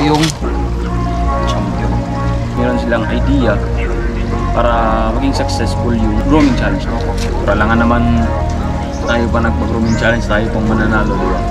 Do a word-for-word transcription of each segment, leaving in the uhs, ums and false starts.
yung champion. Meron silang idea para maging successful yung grooming challenge. Para lang naman tayo pa nagpa-grooming challenge, tayo pong mananalo, diba?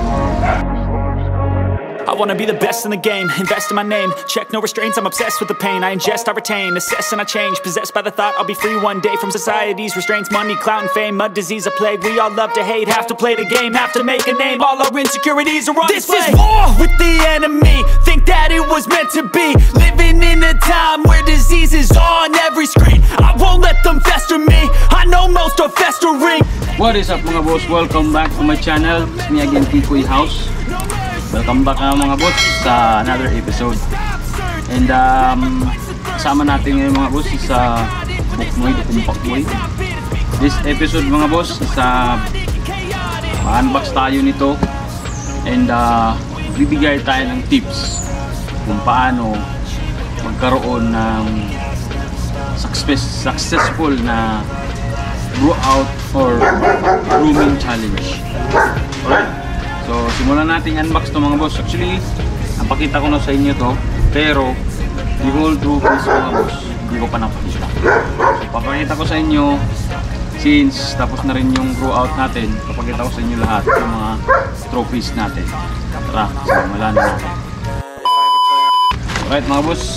I wanna be the best in the game, invest in my name, check no restraints, I'm obsessed with the pain. I ingest, I retain, assess and I change, possessed by the thought I'll be free one day from society's restraints. Money, clout and fame, a disease, a plague. We all love to hate, have to play the game, have to make a name. All our insecurities are on display. This is war with the enemy, think that it was meant to be. Living in a time where disease is on every screen. I won't let them fester me, I know most are festering. What is up mga boss? Welcome back to my channel. It's me again, Kikoy House. Welcome back uh, mga boss sa another episode. And um, kasama natin ngayon mga boss sa Buknoy, Dukumpakboy. This episode mga boss sa uh, unbox tayo nito. And uh, bibigay tayo ng tips kung paano magkaroon ng success, successful na grow out or grooming challenge. Alright? So, simulan natin unbox to mga boss. Actually, napakita ko na sa inyo to, pero the whole truth is mga boss, hindi ko pa napakita. So, papakita ko sa inyo since tapos na rin yung grow out natin. Papakita ko sa inyo lahat yung mga trophies natin. Tara, simulan na natin. Alright mga boss,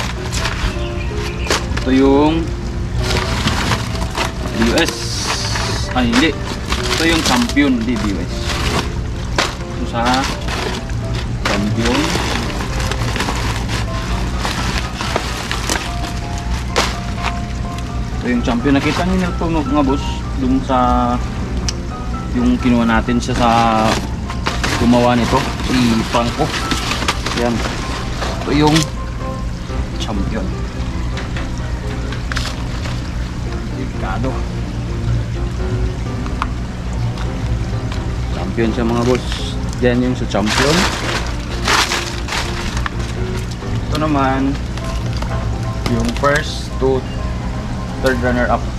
ito yung D B S. Ay hindi, ito yung champion D B S. Sa champion, ito yung champion. Nakita nyo ito mga boss dun sa yung kinuha natin siya sa gumawa nito, si Franco. Yan, ito yung champion. Delikado, champion siya mga boss. Yan yung sa champion. Ito naman yung first to third runner up.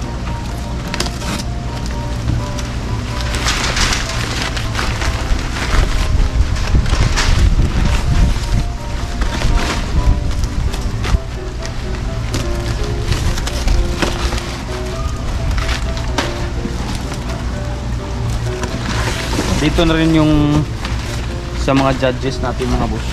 Dito na rin yung sa mga judges natin mga boss.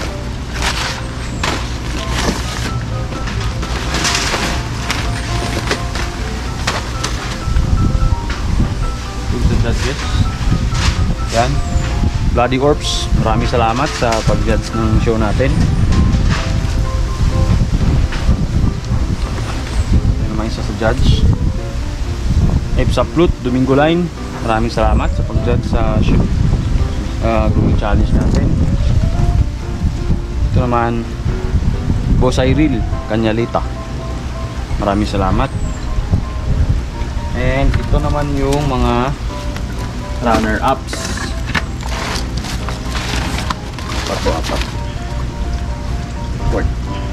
Yung sa judges. Yan. Bloody Orbs, maraming salamat sa pag-judge ng show natin. Yan naman isa sa judge. Epsaplut, Domingo Line, maraming salamat sa pag-judge sa show. Uh, grooming challenge natin. Ito naman Boss Iril Kanyalita, maraming salamat. And ito naman yung mga runner ups. Pato apat fourth,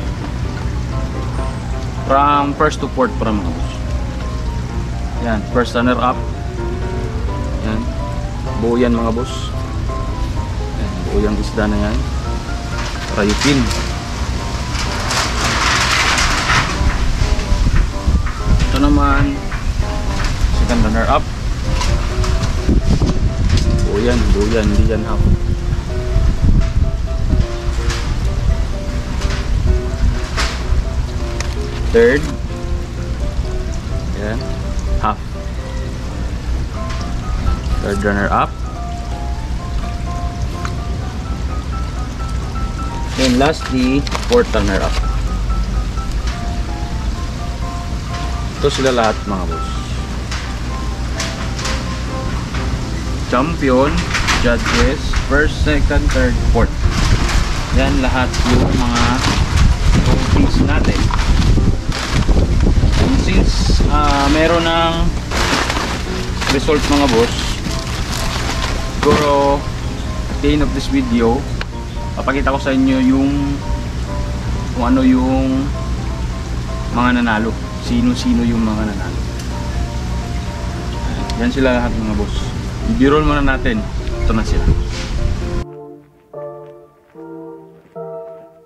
from first to fourth para mga boss. Yan, first runner up. Yan, buo yan mga boss. O yung isda na yan, rayupin. Ito naman second runner up. O yan, o yan, hindi yan half. Third, yan, half. Third runner up. And lastly, fourth runner up. Ito sila lahat mga boss. Champion, judges, first, second, third, fourth. Yan lahat yung mga trophies natin. And since uh, meron ng result mga boss, siguro at the end of this video, papakita ko sa inyo yung kung ano yung mga nanalo, sino-sino yung mga nanalo. Yan sila lahat mga boss. I-roll muna natin. Ito na sila.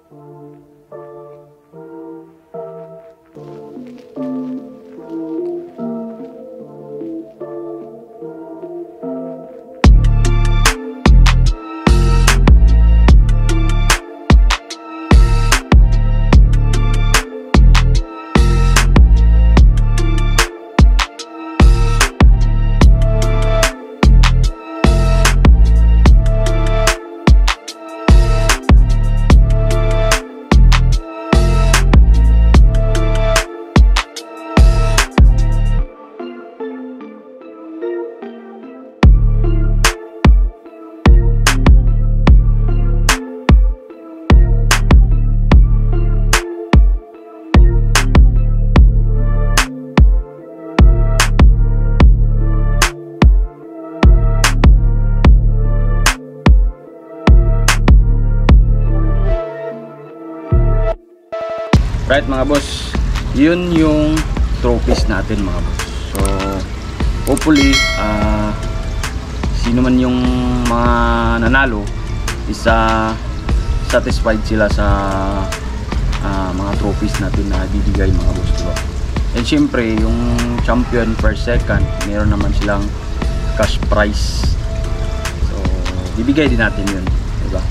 Right mga boss, yun yung trophies natin mga boss. So hopefully uh, sino man yung mga nanalo is uh, satisfied sila sa uh, mga trophies natin na bibigay mga boss, diba? And syempre yung champion per second, meron naman silang cash prize. So bibigay din natin yun, diba?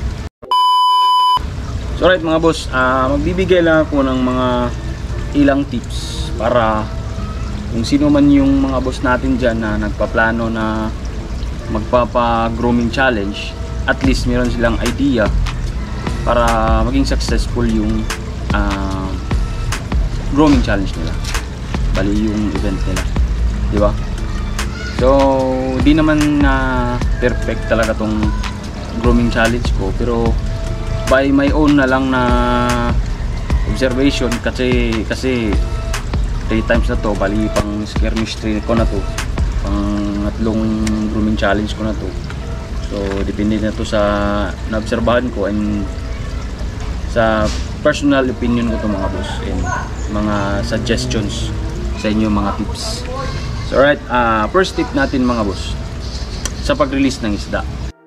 So right mga boss, uh, magbibigay lang ako ng mga ilang tips para kung sino man yung mga boss natin dyan na nagpaplano na magpapa-grooming challenge, at least meron silang idea para maging successful yung uh, grooming challenge nila, bali yung event nila, di ba? So di naman na uh, perfect talaga tong grooming challenge ko, pero by my own na lang na observation, kasi kasi three times na to, bali pang skirmish trail ko na to, pang tatlong grooming challenge ko na to. So depende na to sa naobserbahan ko and sa personal opinion ko to mga boss, and mga suggestions sa inyo, mga tips. So alright, uh, first tip natin mga boss sa pag-release ng isda.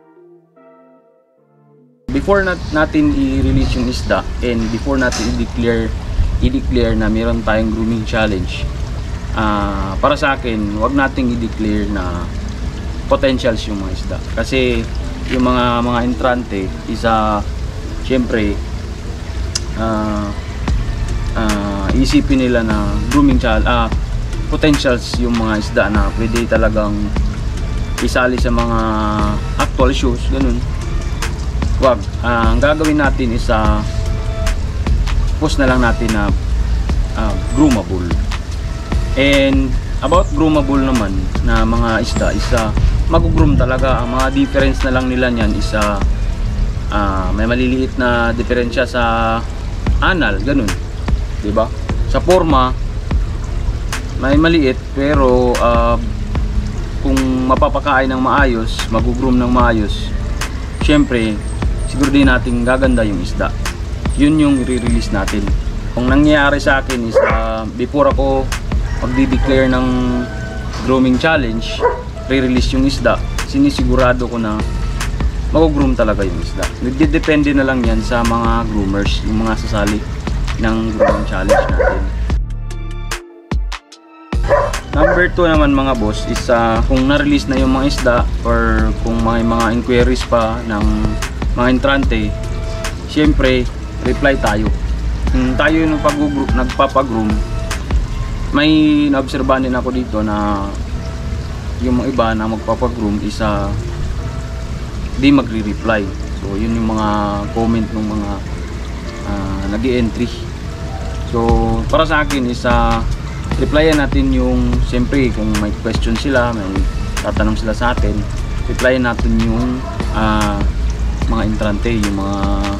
Before nat natin i-release yung isda and before natin i-declare i-declare na meron tayong grooming challenge, uh, para sa akin wag nating i-declare na potentials yung mga isda, kasi yung mga mga entrante isa syempre uh, uh, isipin nila na grooming challenge, uh, potentials yung mga isda na pwede talagang isali sa mga actual shows, ganun. Wag, uh, ang gagawin natin is uh, post na lang natin na uh, groomable. And about groomable naman na mga isda, isa mag-groom talaga. Ang mga difference na lang nila niyan isa uh, may maliliit na diferensya sa anal, ganun, di ba? Sa forma may maliit, pero uh, kung mapapakain ng maayos, mag-groom ng maayos, syempre siguro din natin gaganda yung isda. Yun yung i-release natin. Kung nangyayari sa akin is uh, before ako magdi-declare ng grooming challenge, re-release yung isda, sinisigurado ko na mag-groom talaga yung isda. Nagdedepende na lang yan sa mga groomers, yung mga sasali ng grooming challenge natin. Number two naman mga boss is uh, kung na-release na yung mga isda or kung may mga inquiries pa ng mga entrante, syempre reply tayo. Kung tayo yung nagpapagroom, may naobserbahan din ako dito na yung mga iba na magpapagroom isa di magre-reply. So yun yung mga comment ng mga uh, nag-i-entry. So para sa akin is uh, replyan natin yung, siyempre kung may question sila, may tatanong sila sa atin, replyan natin yung uh, mga entrante, yung mga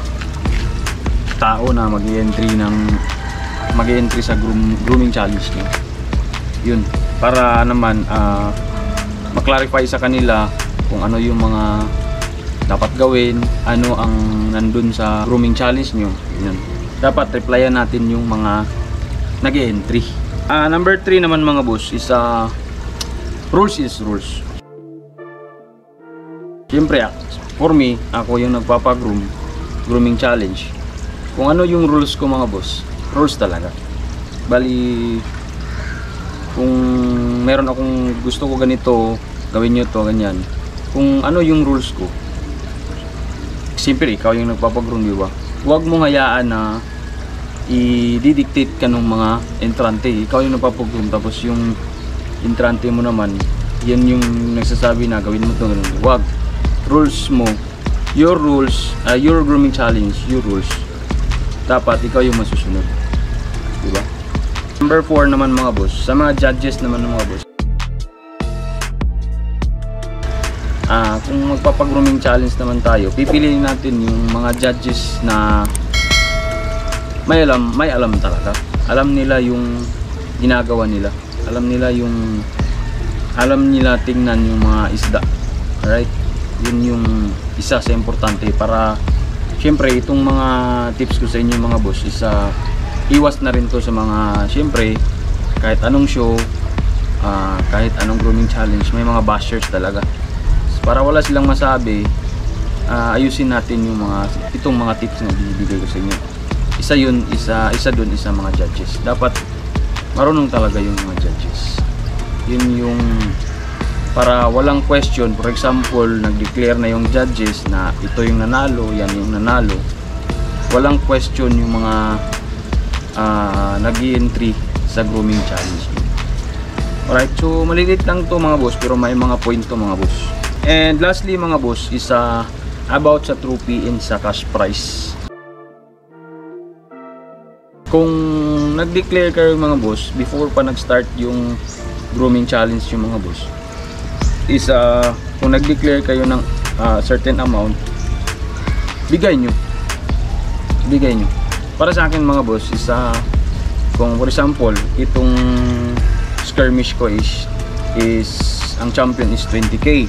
tao na mag-i-entry ng mag-i-entry sa groom, grooming challenge niya. Yun, para naman uh, ma-clarify sa kanila kung ano yung mga dapat gawin, ano ang nandun sa grooming challenge nyo. Yun, dapat replyan natin yung mga nag-i-entry. Uh, number three naman mga boss is uh, rules is rules. Siyempre, for me, ako yung nagpapagroom, grooming challenge. Kung ano yung rules ko mga boss, rules talaga. Bali, kung meron akong gusto ko ganito, gawin nyo to, ganyan. Kung ano yung rules ko, siyempre ikaw yung nagpapagroom, di ba? Huwag mong hayaan na i-dictate ka ng mga entrante. Ikaw yung nagpapagroom, tapos yung entrante mo naman, yan yung nagsasabi na gawin mo to, ganun. Huwag. Rules mo, your rules, uh, your grooming challenge, your rules. Dapat ikaw yung masusunod, diba? Number four naman mga boss, sa mga judges naman ng mga boss, ah, kung magpapag-grooming challenge naman tayo, pipiliin natin yung mga judges na may alam, may alam talaga. Alam nila yung ginagawa nila, alam nila yung alam nila tingnan yung mga isda. Alright, yun yung isa sa importante para syempre itong mga tips ko sa inyo mga boss is uh, iwas na rin to sa mga, syempre kahit anong show, uh, kahit anong grooming challenge, may mga bashers talaga. Para wala silang masabi, uh, ayusin natin yung mga itong mga tips na bibigay ko sa inyo. Isa yun, isa, isa dun, isa mga judges. Dapat marunong talaga yung mga judges. Yun yung para walang question. For example, nag-declare na yung judges na ito yung nanalo, yan yung nanalo. Walang question yung mga uh, nag-i-entry sa grooming challenge. Alright, so maliliit lang to mga boss, pero may mga point to mga boss. And lastly mga boss is uh, about sa trophy and sa cash prize. Kung nag-declare kayo mga boss before pa nag-start yung grooming challenge yung mga boss, is uh, kung nag-declare kayo ng uh, certain amount, bigay nyo bigay nyo para sa akin mga boss is uh, kung for example itong skirmish ko is is ang champion is twenty K,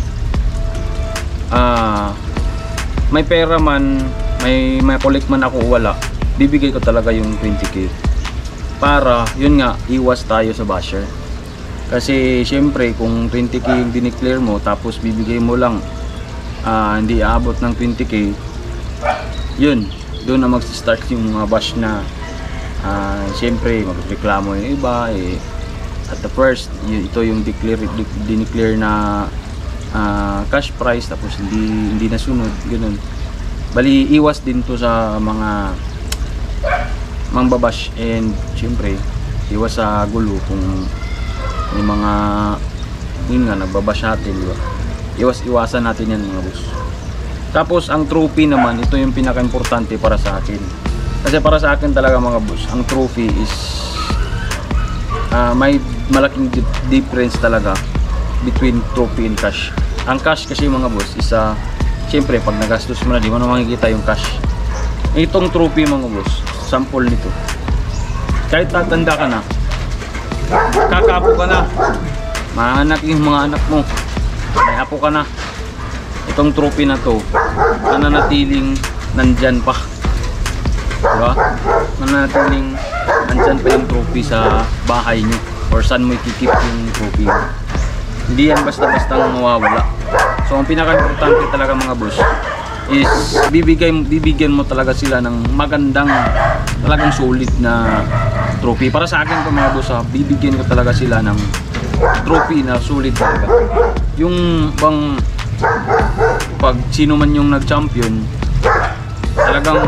uh, may pera man, may may collect man ako wala, bibigay ko talaga yung twenty K para yun nga iwas tayo sa basher. Kasi syempre kung twenty K yung dineclare mo tapos bibigay mo lang uh, hindi aabot ng twenty K, yun, doon na mag-start yung mga bash na uh, syempre magreklamo yung iba eh, at the first yun, ito yung declare, dineclare na uh, cash prize tapos hindi, hindi nasunod, ganoon. Bali iwas din to sa mga mangbabash and syempre iwas sa gulo kung may mga yun nga nagbabash natin, di ba? Iwas-iwasan natin yan mga boss. Tapos ang trophy naman, ito yung pinaka-importante para sa akin. Kasi para sa akin talaga mga boss, ang trophy is uh, may malaking difference talaga between trophy and cash. Ang cash kasi mga boss is uh, syempre pag nagastos mo na, di mo na makikita yung cash. Itong trophy mga boss, sample nito, kahit tatanda ka na, kakapo ka na, mga anak yung mga anak mo, may apo ka na, itong trophy na to nananatiling nandyan pa, diba? Nananatiling nandyan pa yung trophy sa bahay nyo or saan mo ikikip yung trophy mo. Hindi yan basta-basta mawawala. So ang pinaka-importante talaga mga boss is bibigay, bibigyan mo talaga sila ng magandang, talagang solid na trophy. Para sa akin po mga boss, ha, bibigyan ko talaga sila ng trophy na solid talaga. Yung bang pag sino man yung nag-champion, talagang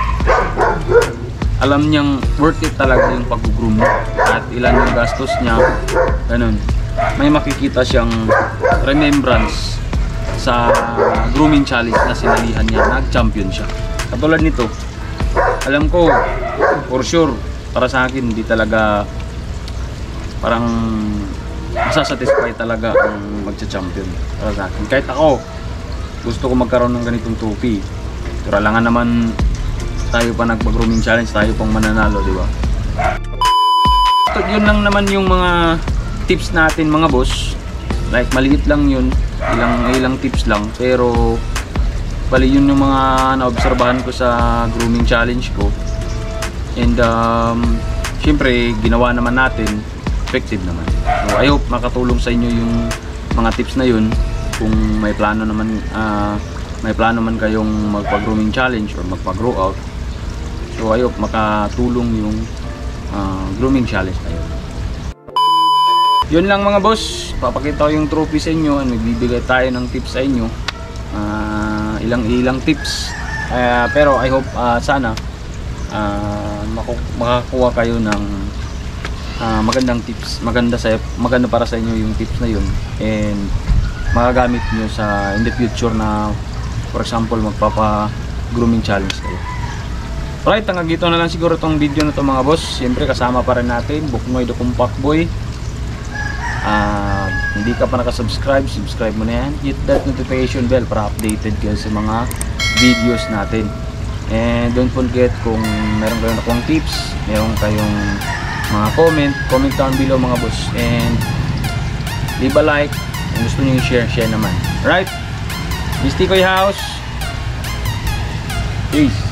alam niyang worth it talaga yung pag-groom at ilan yung gastos niya, ganun. May makikita siyang remembrance sa grooming challenge na sinalihan niya, nag-champion siya. Katulad nito, alam ko for sure para sa akin hindi talaga parang masasatisfy talaga ang magcha-champion para sa akin. Kahit ako gusto ko magkaroon ng ganitong trophy, pero alangan naman tayo pa nagpag-grooming challenge, tayo pang mananalo, di ba? So, yun lang naman yung mga tips natin mga boss. Like maliit lang yun, ilang ilang tips lang, pero bali yun yung mga naobserbahan ko sa grooming challenge ko. And um, syempre ginawa naman natin, effective naman. So I hope makatulong sa inyo yung mga tips na yun. Kung may plano naman uh, may plano man kayong magpa-grooming challenge or magpa-grow out, so I hope makatulong yung uh, grooming challenge na yun. Yun lang mga boss, papakita ko yung trophy sa inyo at magbibigay tayo ng tips sa inyo, uh, ilang ilang tips, uh, pero I hope uh, sana uh, makakuha kayo ng uh, magandang tips, maganda, sa, maganda para sa inyo yung tips na yun, and magagamit nyo sa in the future na for example magpapa grooming challenge kayo. Alright, hanggang dito na lang siguro tong video na to mga boss. Siyempre kasama pa rin natin Buknoy the Compact Boy. Uh, hindi ka pa nakasubscribe, subscribe mo na yan, hit that notification bell para updated kayo sa mga videos natin. And don't forget, kung meron kayong nakuhang tips, meron kayong mga comment, comment down below mga boss, and leave a like kung gusto nyo i-share, share naman. Right, Miss Tikoy House, peace.